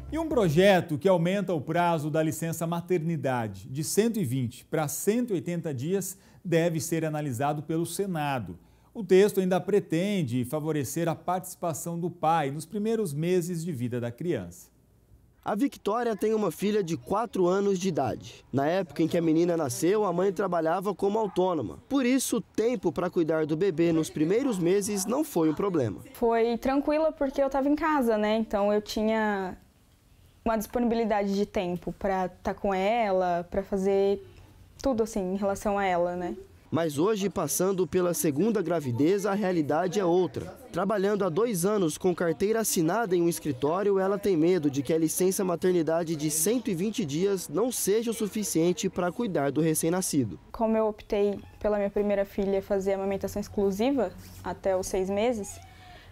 E um projeto que aumenta o prazo da licença maternidade de 120 para 180 dias deve ser analisado pelo Senado. O texto ainda pretende favorecer a participação do pai nos primeiros meses de vida da criança. A Victória tem uma filha de 4 anos de idade. Na época em que a menina nasceu, a mãe trabalhava como autônoma. Por isso, o tempo para cuidar do bebê nos primeiros meses não foi um problema. Foi tranquila porque eu estava em casa, né? Então eu tinha uma disponibilidade de tempo para estar com ela, para fazer tudo assim em relação a ela, né? Mas hoje, passando pela segunda gravidez, a realidade é outra. Trabalhando há 2 anos com carteira assinada em um escritório, ela tem medo de que a licença maternidade de 120 dias não seja o suficiente para cuidar do recém-nascido. Como eu optei pela minha primeira filha fazer amamentação exclusiva até os 6 meses,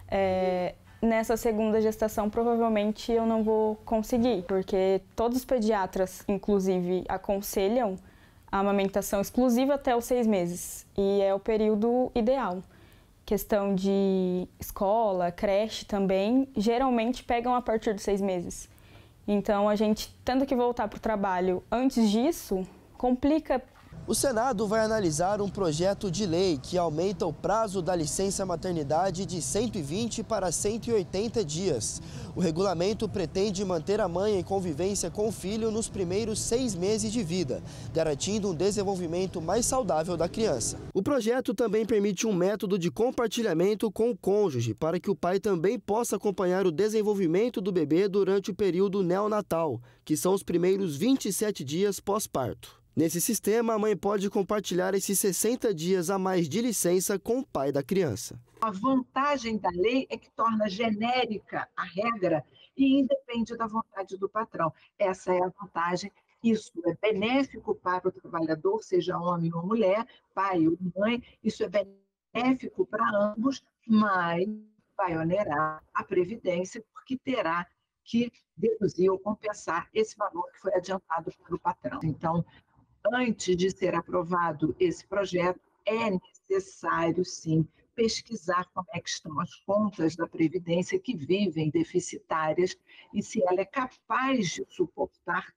nessa segunda gestação provavelmente eu não vou conseguir, porque todos os pediatras, inclusive, aconselham a amamentação exclusiva até os 6 meses, e é o período ideal. Questão de escola, creche também, geralmente pegam a partir dos 6 meses. Então a gente tendo que voltar para o trabalho antes disso, complica. O Senado vai analisar um projeto de lei que aumenta o prazo da licença maternidade de 120 para 180 dias. O regulamento pretende manter a mãe em convivência com o filho nos primeiros 6 meses de vida, garantindo um desenvolvimento mais saudável da criança. O projeto também permite um método de compartilhamento com o cônjuge, para que o pai também possa acompanhar o desenvolvimento do bebê durante o período neonatal, que são os primeiros 27 dias pós-parto. Nesse sistema, a mãe pode compartilhar esses 60 dias a mais de licença com o pai da criança. A vantagem da lei é que torna genérica a regra e independe da vontade do patrão. Essa é a vantagem. Isso é benéfico para o trabalhador, seja homem ou mulher, pai ou mãe. Isso é benéfico para ambos, mas vai onerar a Previdência, porque terá que deduzir ou compensar esse valor que foi adiantado pelo patrão. Então, antes de ser aprovado esse projeto, é necessário, sim, pesquisar como é que estão as contas da Previdência que vivem deficitárias e se ela é capaz de suportar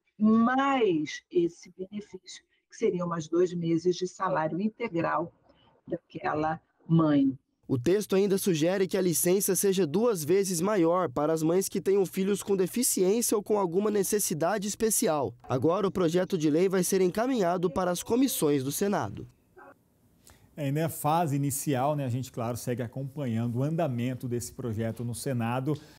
mais esse benefício, que seriam mais 2 meses de salário integral daquela mãe. O texto ainda sugere que a licença seja 2 vezes maior para as mães que tenham filhos com deficiência ou com alguma necessidade especial. Agora, o projeto de lei vai ser encaminhado para as comissões do Senado. Ainda é a fase inicial, né? A gente, claro, segue acompanhando o andamento desse projeto no Senado.